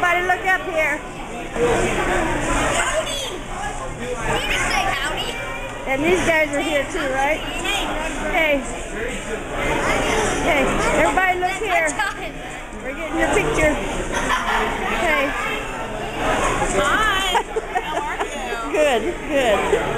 Everybody look up here. Howdy! Did you say howdy? And these guys are here too, right? Hey. Hey, everybody look here. We're getting your picture. Hey. Hi. How are you? Good, good.